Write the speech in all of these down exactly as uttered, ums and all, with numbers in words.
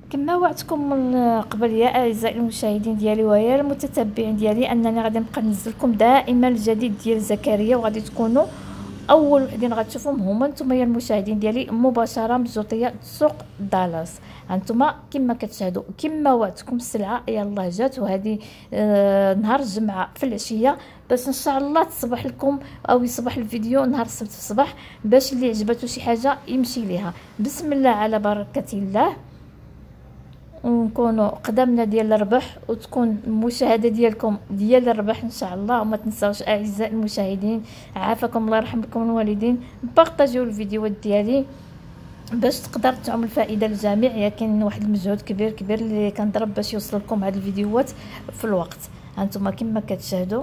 كما وعدتكم من قبل يا اعزائي المشاهدين ديالي ويا المتتبعين ديالي انني غادي نبقى ننزل لكم دائما الجديد ديال زكريا، وغادي تكونوا اول وحدين غتشوفوهم هما نتوما يا المشاهدين ديالي مباشره من جوطيه سوق دالاس. هانتوما كما كتشاهدوا كما وعدتكم السلعه يلاه جات، وهذه آه نهار الجمعه في العشيه باش ان شاء الله تصبح لكم او يصبح الفيديو نهار السبت في الصباح، باش اللي عجبته شي حاجه يمشي ليها. بسم الله على بركه الله، ونكونوا قدمنا ديال الربح وتكون المشاهده ديالكم ديال الربح ان شاء الله. وما تنساوش اعزائي المشاهدين، عافاكم الله يرحم لكم الوالدين، بارطاجيو الفيديوهات ديالي باش تقدر تعم الفائده للجميع. يا كاين واحد المجهود كبير كبير اللي كنضرب باش يوصل لكم هاد الفيديوهات في الوقت. هانتوما كما كتشاهدوا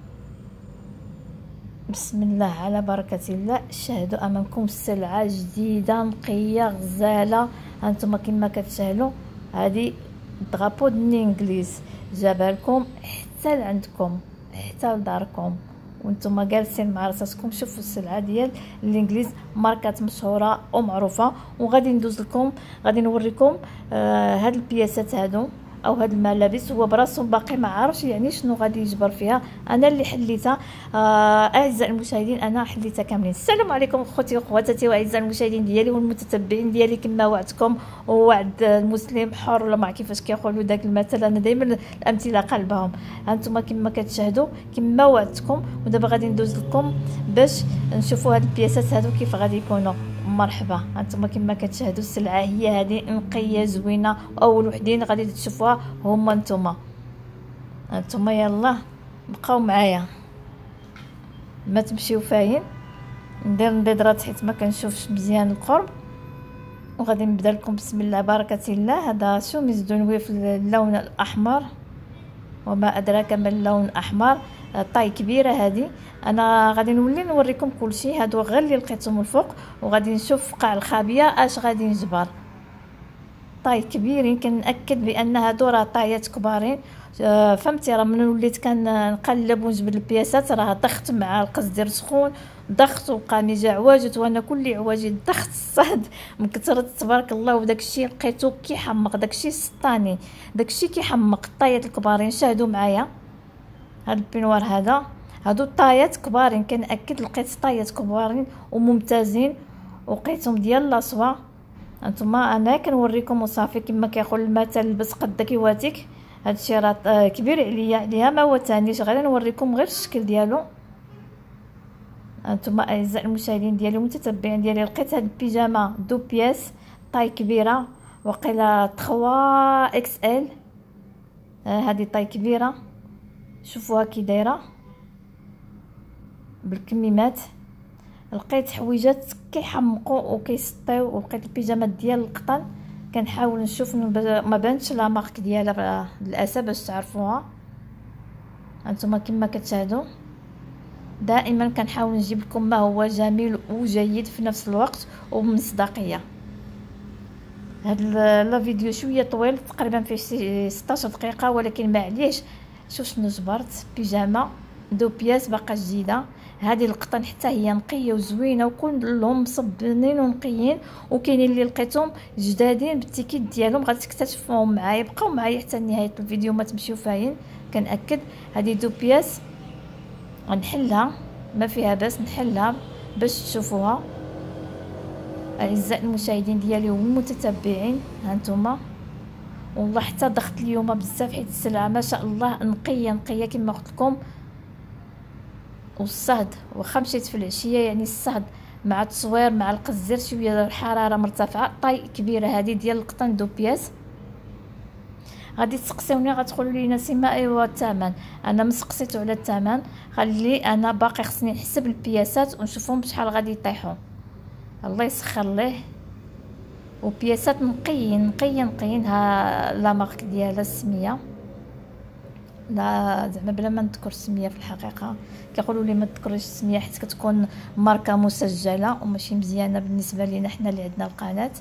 بسم الله على بركه الله، شاهدوا امامكم سلعه جديده نقيه غزاله. هانتوما كما كتشاهدوا هذه درابو د الانجليز جابها لكم حتى لعندكم حتى لداركم وانتم جالسين مع راساتكم. شوفوا السلعه ديال الانجليز، ماركات مشهوره ومعروفه. وغادي ندوز لكم غادي نوريكم آه هاد البياسات هادو او هاد الملابس. هو براسو باقي ما عارفش يعني شنو غادي يجبر فيها، انا اللي حليتها. آه اعزائي المشاهدين انا حليتها كاملين. السلام عليكم اخوتي واخواتاتي واعزائي المشاهدين ديالي والمتتبعين ديالي. كما وعدتكم ووعد المسلم حر ولا ما كيفاش كيقولوا داك المثل، انا دائما الامثله قلبهم. هانتوما كما كتشاهدوا كما وعدتكم، ودابا غادي ندوز لكم باش نشوفوا هاد البياسات هادو كيف غادي يكونوا. مرحبا، هانتوما كما كتشاهدوا السلعه هي هذه نقيه زوينه. اول وحدين غادي تشوفوها هما نتوما. هانتوما يلا بقاو معايا ما تمشيو فاين. ندير نضيضرات حيت ما كنشوفش مزيان القرب، وغادي نبدا لكم بسم الله بركه الله. هذا شوميز دونوي في اللون الاحمر، وما ادراك ما اللون الاحمر. طاي كبيره هذه. انا غادي نولي نوريكم كل شيء، هادو غير اللي لقيتهم الفوق، وغادي نشوف قاع الخابيه اش غادي نجبر. طاي كبيرين، كنأكد بان هادو راه طايات كبارين. آه فهمتي، راه من وليت كنقلب ونجبد البياسات راه ضغط مع القص ديال سخون، ضغط وبقاني جا عواجت، وانا كل عواجت ضغط الصهد من كثرة تبارك الله. وداك الشيء لقيتو كيحمق، داك الشيء سطاني، داك الشيء كيحمق. الطايات الكبارين شاهدوا معايا هاد البنوار هذا، هادو طايات كبارين. كنأكد لقيت طايات كبارين وممتازين، وقيتهم ديال لاصوا. انتما انا كنوريكم وصافي. كما كيقول المثل لبس قدك يواتيك. هادشي راه كبير عليا عليها ما هو تانيش، غادي نوريكم غير الشكل ديالو. انتما اعزائي المشاهدين ديالي ومتتبعين ديالي، لقيت هاد البيجامه دو بياس طاي كبيره، وقيله ثلاثة اكس ال. هذه طاي كبيره، شوفوها كي دايره بالكميمات. لقيت حويجات كيحمقوا وكيسطيو، ولقيت البيجامات ديال القطن. كنحاول نشوف ما بانتش لا مارك ديالها للاسف باش تعرفوها. هانتوما كما كتشاهدوا دائما كنحاول نجيب لكم ما هو جميل وجيد في نفس الوقت وبمصداقيه. هاد لا فيديو شويه طويل تقريبا فيه شي ستة عشر دقيقه، ولكن معليش. شوف شنو جبرت، بيجامه دو بياس باقا جديده. هذه القطن حتى هي نقيه وزوينه، وكلهم مصبنين ونقيين، وكاينين اللي لقيتهم جدادين بالتيكيت ديالهم. غادي تكتشفوهم معايا، بقاو معايا حتى نهايه الفيديو ما تمشيو فاين. كنأكد هذه دو بياس غنحلها ما فيها باس، نحلها باش تشوفوها اعزائي المشاهدين ديالي والمتتبعين. هانتوما والله حتى ضغط اليوم بزاف حيت السلعه ما شاء الله نقيه نقيه كما قلت لكم. والصهد واخا مشيت في العشيه يعني الصهد مع التصوير مع القزير شويه الحراره مرتفعه. طاي كبيره هذه ديال القطن دو بياس. غادي تسقسيوني غتقولوا لي نسيمه ايوا الثمن. انا مسقسيتو على الثمن، خلي انا باقي خصني نحسب البياسات ونشوفهم بشحال غادي يطيحوا. الله يسخر ليه. وبياسات نقيين نقيين نقيين. ها لا مارك ديالها السميه، لا زعما بلا ما نذكر السميه في الحقيقه. كيقولوا لي ما تذكريش السميه حيت كتكون ماركه مسجله وماشي مزيانه بالنسبه لينا حنا اللي عندنا القناه.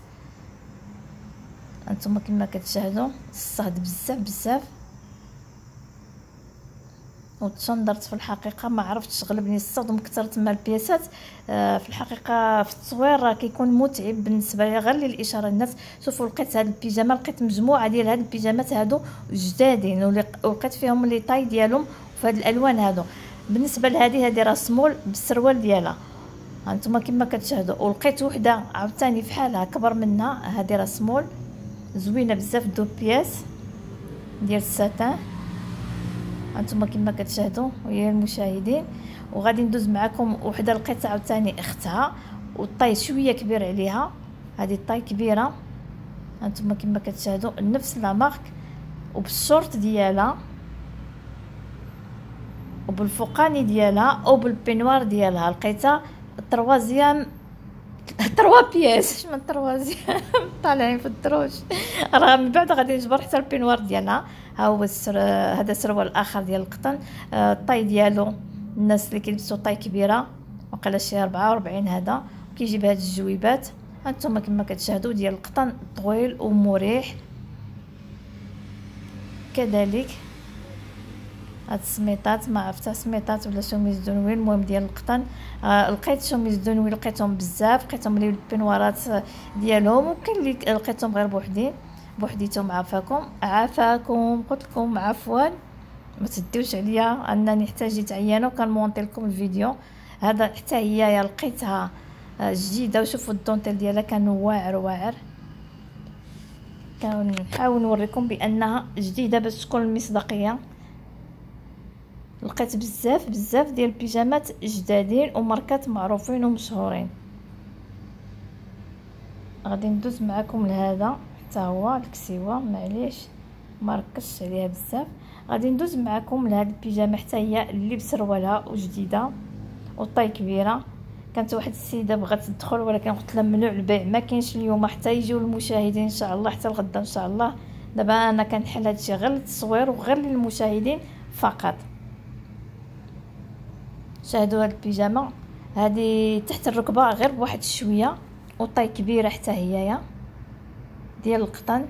انتم كما كتشاهدوا الصهد بزاف بزاف. وتشندرت في الحقيقه، ما عرفتش تغلبني الصدم كثرت مع البياسات. آه في الحقيقه في التصوير راه كيكون متعب بالنسبه لي. غير للاشاره الناس شوفوا، لقيت هاد البيجامه، لقيت مجموعه ديال هاد البيجامات هادو جدادين، ولقيت فيهم لي طاي ديالهم في هاد الالوان هادو. بالنسبه لهذه هذه راه سمول بالسروال ديالها، هانتوما كما كتشاهدوا. ولقيت وحده عاوتاني فحالها كبر منها، هذه راه سمول زوينه بزاف، دو بياس ديال الساتان، هانتوما كما كتشاهدوا ويا المشاهدين. وغادي ندوز معكم وحده لقيتها عاوتاني اختها، والطاي شويه كبير عليها، هذه الطاي كبيره، هانتوما كما كتشاهدوا نفس لا مارك وبالشورت ديالها وبالفوقاني ديالها وبالبينوار ديالها. لقيتها التروازيام تروا بياس من تروازيام طالعين في الدروج. راه من بعد غادي نجبر حتى البينوار ديالها. ها هو السر، هذا سروال اخر ديال القطن. الطاي ديالو الناس اللي كيلبسوا طاي كبيره وقيلا شي أربعة وأربعين، هذا كيجيب هاد الجويبات هانتوما كما كتشاهدوا ديال القطن طويل ومريح. كذلك هاد السميطات، ما عرفتها سميطات ولا شوميز دونوي، المهم ديال القطن. آه لقيت شوميز دونوي لقيتهم بزاف، لقيتهم لي البنوارات ديالهم، وكاين اللي لقيتهم غير بوحدين بوحديتهم. عافاكم عافاكم قلت لكم عفوا، ما تديوش عليا انني حتى جيت عيانه وكنمونطي لكم الفيديو. هذا حتى هي يا لقيتها جديده، وشوفوا الدونتيل ديالها كان واعر واعر. كنحاول نوريكم بانها جديده باش تكون المصداقيه. لقيت بزاف بزاف ديال البيجامات جدادين وماركات معروفين ومشهورين. غادي ندوز معكم لهذا حتى هو الكسيوه، معليش ما ركزتش عليها بزاف. غادي ندوز معكم لهاد البيجامه حتى هي اللي بسروالها وجديده وطاي كبيره. كانت واحد السيده بغات تدخل ولكن قلت لها ممنوع البيع، ما كاينش اليوم حتى يجيو المشاهدين ان شاء الله حتى الغدا ان شاء الله. دابا انا كنحل هادشي غير للتصوير وغير للمشاهدين فقط. شاهدوا هاد البيجامه هذه تحت الركبه غير بواحد شويه، وطاي كبيره حتى هي ديال القطن.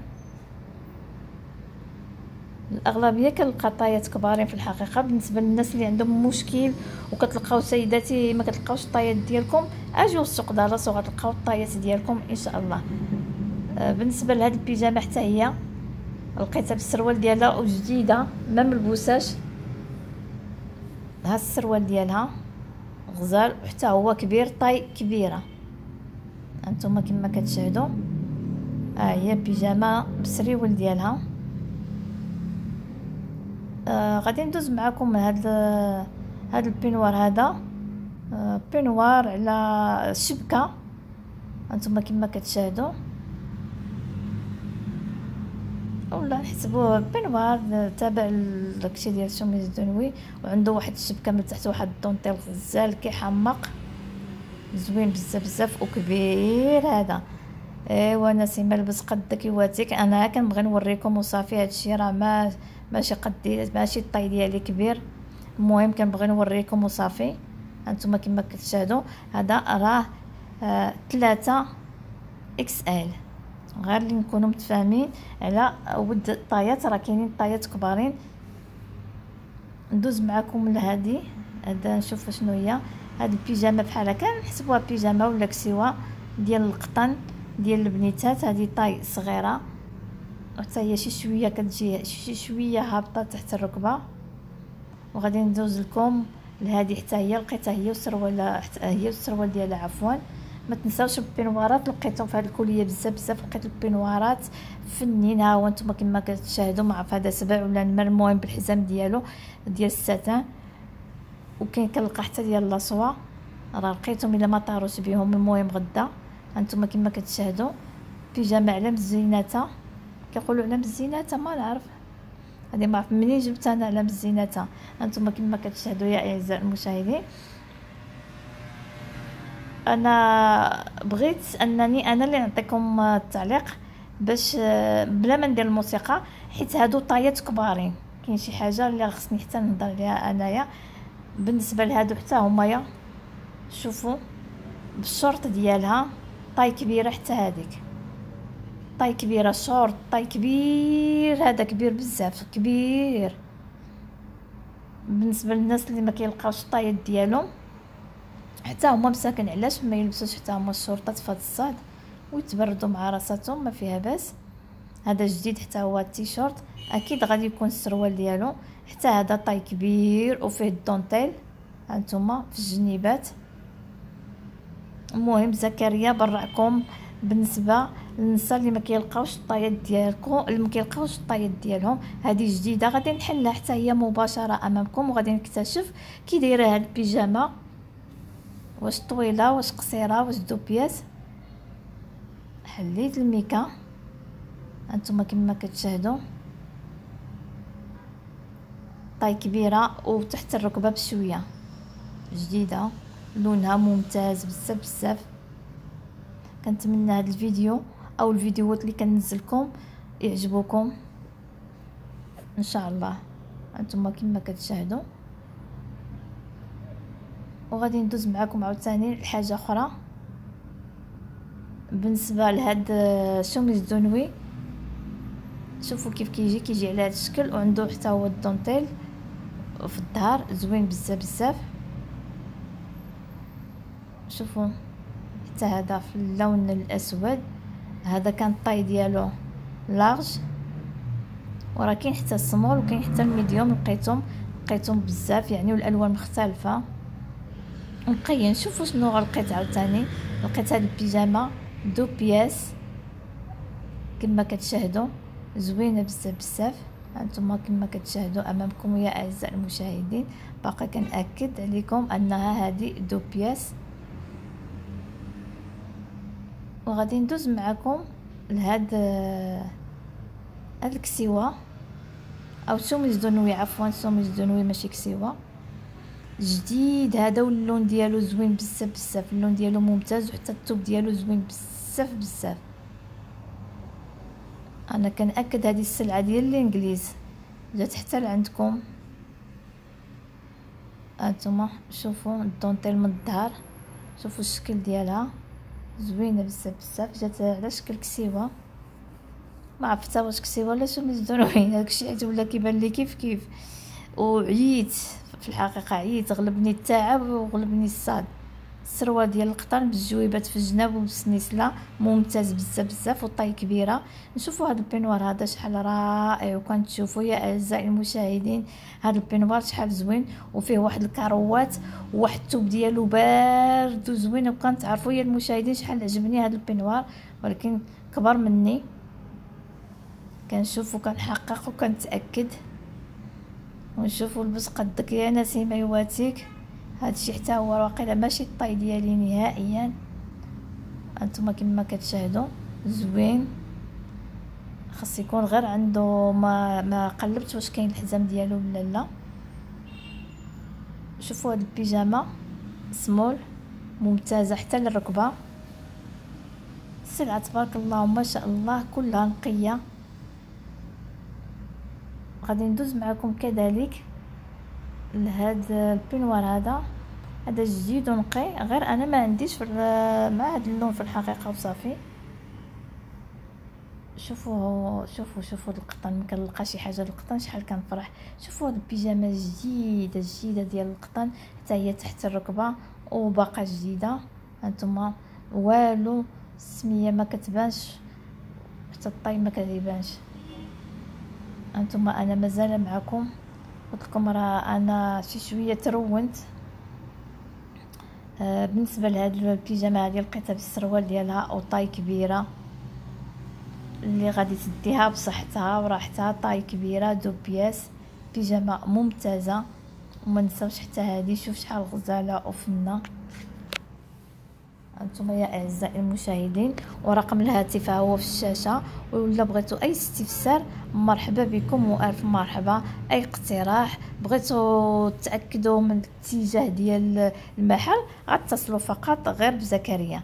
الاغلبيه كنلقى طايات كبارين في الحقيقه. بالنسبه للناس اللي عندهم مشكل وكتلقاو سيداتي ما كتلقاوش الطايات ديالكم، اجيو السوق دالاس وغتلقاو الطايات ديالكم ان شاء الله. آه بالنسبه لهاد البيجامه حتى هي لقيتها بالسروال ديالها وجديده ما ملبوساش. ها السروال ديالها غزال وحتى هو كبير، طاي كبيره، انتما كما كتشاهدوا. ها هي بيجامه بالسريول ديالها. آه غادي ندوز معكم هاد هاد البينوار. هذا آه بينوار على الشبكه، انتما كما كتشاهدوا، ولا نحسبوه بينوار تابع داكشي ديال شوميز دونوي، وعنده واحد الشبكه من تحت، واحد الدونتيل غزال كيحمق زوين بزاف بزاف وكبير هذا. ايوا نسيمه لبس قدك يواتيك، انا كنبغي نوريكم وصافي. هادشي راه ما ماشي قدي، ماشي الطاي ديالي كبير، المهم كنبغي نوريكم وصافي. هانتوما كما كتشاهدوا هذا راه آه ثلاثة اكس ال، غير اللي نكونوا متفاهمين على ود الطايات، راه كاينين طايات كبارين. ندوز معكم لهذه، هذا نشوف شنو هي. هاد البيجامه بحال هكا نحسبوها بيجامه ولا كسيوه ديال القطن ديال البنيتات. هذه طاي صغيره وحتى هي شي شويه كتجي شي شويه هابطه تحت الركبه. وغادي ندوز لكم لهذه حتى هي، لقيتها هي والسروال، حتى هي والسروال ديالها عفوا. ما تنساوش البينوارات، لقيتهم في هذه الكوليه بزاف بزاف. لقيت البينوارات فنين، ها هو انتم كما كتشاهدوا، ما عرف هذا سبع ولا نمر، المهم بالحزام ديالو ديال الساتان. وكاين كنلقى حتى ديال لاصوا، راه لقيتهم الا ما طاروش بهم. المهم غدا انتم كما كتشاهدوا بيجامه على مزيناتها، كيقولوا على مزيناتها ما نعرف، هذه ما عرف منين جبت انا على مزيناتها. انتم كما كتشاهدوا يا اعزائي المشاهدين، انا بغيت انني انا اللي نعطيكم التعليق باش بلا ما ندير الموسيقى، حيت هادو طايات كبارين. كاين شي حاجه اللي خصني حتى نهضر عليها انايا بالنسبه لهادو حتى هما. شوفوا بالشورت ديالها طاي كبيره، حتى هذيك طاي كبيره، شورت طاي كبير، هذا كبير بزاف كبير بالنسبه للناس اللي ما كيلقاوش الطايات ديالهم حتى هما مساكن، علاش ما يلبسوش حتى هما الشورطات في هذا الصاد ويتبردوا مع راساتهم، ما فيها باس. هذا جديد حتى هو التيشورت، اكيد غادي يكون السروال ديالو حتى هذا طاي كبير وفيه الدونتيل هانتوما في الجنيبات. المهم زكريا برعكم بالنسبه للنساء اللي ما كيلقاوش الطايات ديالكم، اللي ما كيلقاوش الطايات ديالهم، هذه جديده غادي نحلها حتى هي مباشره امامكم، وغادي نكتشف كي دايره هاد البيجامه، واش طويله واش قصيره واش دو بياس. حليت الميكا هانتوما كما كتشاهدوا، طاي كبيره وتحت الركبه بشويه، جديده لونها ممتاز بزاف بزاف. كنتمنى هذا الفيديو او الفيديوهات اللي كننزلكم يعجبوكم ان شاء الله. انتم كما كتشاهدوا، وغادي ندوز معكم عاوتاني لحاجه اخرى بالنسبه لهاد الشوميز دونوي. شوفوا كيف كيجي كيجي على هذا الشكل، وعنده حتى هو الدونتيل في الظهر زوين بزاف بزاف. شوفوا حتى هذا في اللون الاسود، هذا كان الطاي ديالو لارج، وراه كاين حتى السمول وكاين حتى الميديوم، لقيتهم لقيتهم بزاف يعني، والالوان مختلفه مقيين. شوفوا شنو لقيت عاوتاني، لقيت هاد البيجامه دو بياس كما كتشاهدوا، زوينه بزاف بزاف. هانتوما كما كتشاهدوا امامكم يا اعزائي المشاهدين، باقا كنأكد عليكم انها هذه دو بياس. وغادي ندوز معكم لهاد هاد الكسيوه او شوميز دونوي، عفوا شوميز دونوي ماشي كسيوه، جديد هذا واللون ديالو زوين بزاف بزاف، اللون ديالو ممتاز، وحتى الثوب ديالو زوين بزاف بزاف. انا كنأكد هذه السلعه ديال الانجليز جات حتى لعندكم. هانتوما شوفوا الدونتيل من الظهر، شوفوا الشكل ديالها زوينه بزاف بزاف، جات على شكل كسيوه، ما عرفت واش كسيوه ولا شوميز دونوي، داكشي عيط ولا كيبان لي كيف كيف. وعييت في الحقيقه، عييت، غلبني التعب وغلبني الصاد. السروال ديال القطن بالجويبات في الجناب وبالسنيسله ممتاز بزاف بزاف، والطاي كبيره. نشوفوا هذا البينوار هذا شحال رائع، وكنتشوفوا يا اعزائي المشاهدين هذا البينوار شحال زوين، وفيه واحد الكاروات وواحد الثوب ديالو بارد وزوين. وكنتعرفوا يا المشاهدين شحال عجبني هذا البينوار، ولكن كبر مني. كنشوف وكنحقق وكنتاكد، ونشوفوا لبس قدك يا نسيمه يواتيك. هادشي حتى هو واقيلا ماشي الطاي ديالي نهائيا. انتما كما كتشاهدوا زوين، خاص يكون غير عنده ما ما قلبت واش كاين الحزام ديالو ولا لا. شوفوا هاد البيجامه سمول ممتازه حتى للركبه، السلعه تبارك الله ما شاء الله كلها نقيه. غادي ندوز معكم كذلك لهذا البينوار هذا، هذا جديد ونقي، غير انا ما عنديش في مع هذا اللون في الحقيقه وصافي. شوفوا شوفوا شوفوا القطن، ما كنلقى شي حاجه القطن شحال كنفرح. شوفوا هاد البيجامه جديده جديده ديال القطن، حتى هي تحت الركبه وباقا جديده. هانتوما والو السميه ما كتبانش، حتى الطاي ما كيبانش. هانتوما انا مازال معكم، قلت لكم راه انا شي شويه ترونت. آه بالنسبه لهاد البيجامه هذه لقيتها بالسروال ديالها او طاي كبيره، اللي غادي تديها بصحتها وراحتها. طاي كبيره دو بياس، بيجامه ممتازه. وما نساوش حتى هذه، شوف شحال غزاله وفنه. انتم يا اعزائي المشاهدين، ورقم الهاتف هو في الشاشه، ولا بغيتوا اي استفسار مرحبا بكم والف مرحبا. اي اقتراح بغيتوا تاكدوا من الاتجاه ديال المحل غتصلوا فقط غير بزكريا.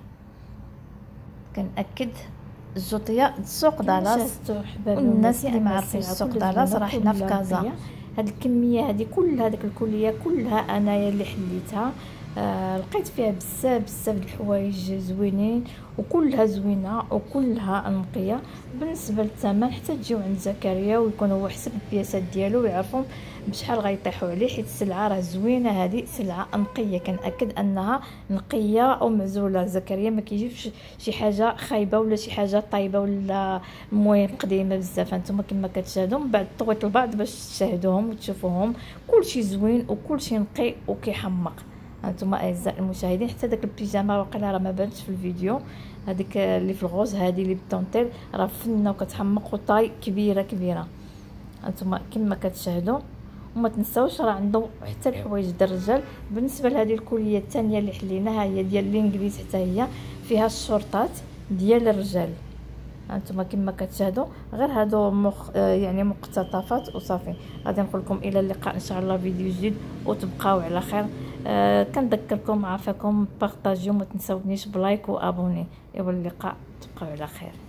كنأكد الجوطيه سوق دالاس، والناس اللي ما عارفين سوق دالاس راه حنا في كازا. هاد الكميه هذه كلها، هذيك الكليه كلها انايا اللي حليتها. آه لقيت فيها بزاف بزاف د الحوايج زوينين وكلها زوينه وكلها نقيه. بالنسبه للثمن حتى تجيو عند زكريا ويكون هو حسب البياسات ديالو ويعرفوا بشحال غيطيحوا عليه، حيت السلعه راه زوينه. هذه سلعه نقيه كنأكد انها نقيه او معزوله. زكريا ما كيجيبش شي حاجه خايبه ولا شي حاجه طايبه ولا المهم قديمه بزاف. انتم كما كتشاهدوا من بعد طويت البعض باش تشاهدوهم وتشوفوهم، كلشي زوين وكلشي نقي وكيحمق. انتم اعزائي المشاهدين حتى داك البيجامه واقيلا راه ما بانتش في الفيديو، هذيك اللي في الغوز هذه اللي بالطونطيل راه فنه وكتحمق وطاي كبيره كبيره. انتم كما كتشاهدوا. وما تنساوش راه عنده حتى الحوايج ديال الرجال. بالنسبه لهذه الكوليه الثانيه اللي حليناها هي ديال الانجليز، حتى هي فيها الشرطات ديال الرجال. انتم كما كتشاهدوا غير هادو مخ يعني مقتطفات وصافي. غادي نقول لكم الى اللقاء ان شاء الله فيديو جديد وتبقاو على خير. آه كنذكركم عافاكم بارطاجيو، ما تنساونيش بلايك وابوني. الى اللقاء، تبقاو على خير.